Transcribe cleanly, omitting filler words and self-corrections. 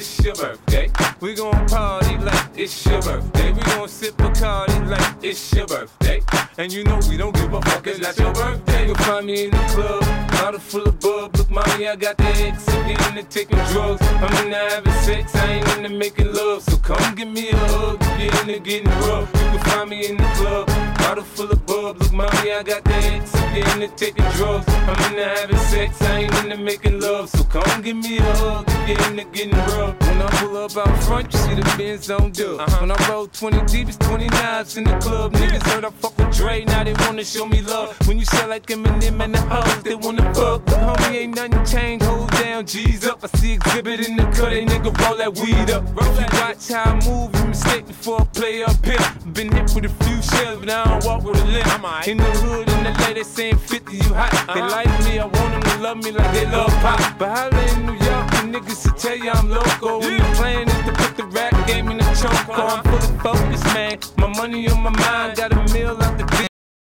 it's your birthday. We gon' party like it's your birthday. We gon' sip Bacardi like it's your birthday. And you know we don't give a fuck, it's not your birthday. You'll find me in the club, bottle full of bub. Look, mommy, I got the X, I'm into taking drugs. I'm into having sex, I ain't into making love. So come give me a hug, if you're into getting rough. You can find me in the club, bottle full of bub. Look, mommy, I got the X, I'm into taking drugs. I'm into having sex, I ain't into making love. So come give me a hug, if you're into getting rough. When I pull up out front, you see the Benz on dub. When I roll 20 deep, it's 20 knives in the club. Niggas heard I fuck with Dre, now they wanna show me love. When you sell like Eminem and the hoes, they wanna fuck. But homie, ain't nothing changed, hold down, G's up. I see exhibit in the cut, they nigga roll that weed up. If you watch how I move, you mistake before I play up here. Been hit with a few shells, but I don't walk with a limp. In the hood, in the lady saying 50, you hot. They like me, I want them to love me like they love pop. But holla in New York, the niggas will tell you I'm loco. And the plan is to put the rap game in the choke. I'm fully focused, man. My money on my mind, got a meal out the